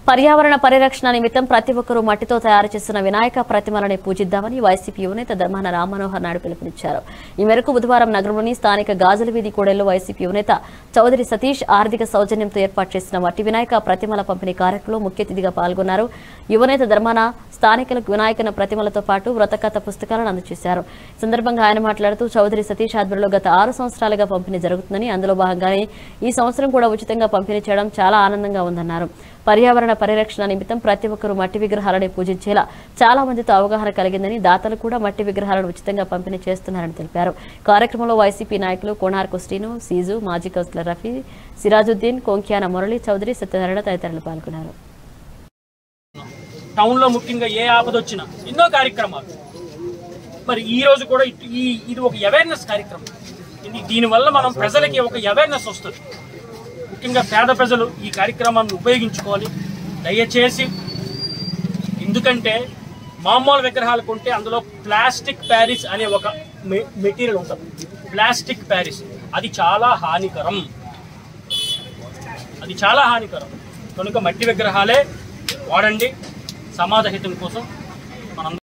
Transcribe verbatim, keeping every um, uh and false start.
పర్యావరణ పరిరక్షణ నిమిత్తం ప్రతి ఒక్కరూ మట్టితో తయారు చేసిన వినాయక ప్రతిమలని పూజిద్దామని వైసీపీ యువనేత ధర్మాన రామ్మనోహర్ నాయుడు పిలుపునిచ్చారు. ఈ మేరకు బుధవారం నగరంలోని స్థానిక గాజుల వీధి కూడలిలో వైసీపీ యువనేత చౌదరి సతీష్ ఆర్థిక సౌజన్యంతో ఏర్పాటు చేసిన మట్టి వినాయక ప్రతిమల పంపిణీ కార్యక్రమంలో ముఖ్య అతిథిగా పాల్గొన్నారు. యువనేత ధర్మాన స్థానికులకు వినాయకుని ప్రతిమలతో పాటు వ్రతకథ పుస్తకాలను అందజేశారు. ఈ సందర్భంగా ఆయన మాట్లాడుతూ చౌదరి సతీష్ ఆధ్వర్యంలో గత ఆరు సంవత్సరాలుగా పంపిణీ జరుగుతుందని, అందులో భాగంగానే ఈ సంవత్సరం కూడా ఉచితంగా పంపిణీ చేయడం చాలా ఆనందంగా ఉందన్నారు. పర్యావరణ పరిరక్షణ నిమిత్తం ప్రతి ఒక్కరూ మట్టి విగ్రహాలను పూజించేలా చాలా మందితో అవగాహన కలిగిందని, దాతలు కూడా మట్టి విగ్రహాలను ఉచితంగా పంపిణీ చేస్తున్నారని తెలిపారు. కార్యక్రమంలో వైసీపీ నాయకులు కోనార్కు శ్రీను, సీజు, మాజీ కౌన్సిలర్ రఫీ, సిరాజుద్దీన్, కొంక్యాన మురళి, చౌదరి, సత్యనారాయణ తదితరులు పాల్గొన్నారు. టౌన్ లో ముఖ్యంగా ఏ ఆపద వచ్చినా ఎన్నో కార్యక్రమాలు. మరి ఈ రోజు కూడా ఈ ఇది ఒక అవేర్నెస్ కార్యక్రమం. ఇది దీనివల్ల మనం ప్రజలకి ఒక అవేర్నెస్ వస్తుంది. ముఖ్యంగా పేద ప్రజలు ఈ కార్యక్రమాన్ని ఉపయోగించుకోవాలి దయచేసి. ఎందుకంటే మామూలు విగ్రహాలు కొంటే అందులో ప్లాస్టిక్ ప్యారిస్ అనే ఒక మెటీరియల్ ఉంటుంది. ప్లాస్టిక్ ప్యారిస్ అది చాలా హానికరం, అది చాలా హానికరం. కనుక మట్టి విగ్రహాలే వాడండి. సమాజ హితం కోసం మనం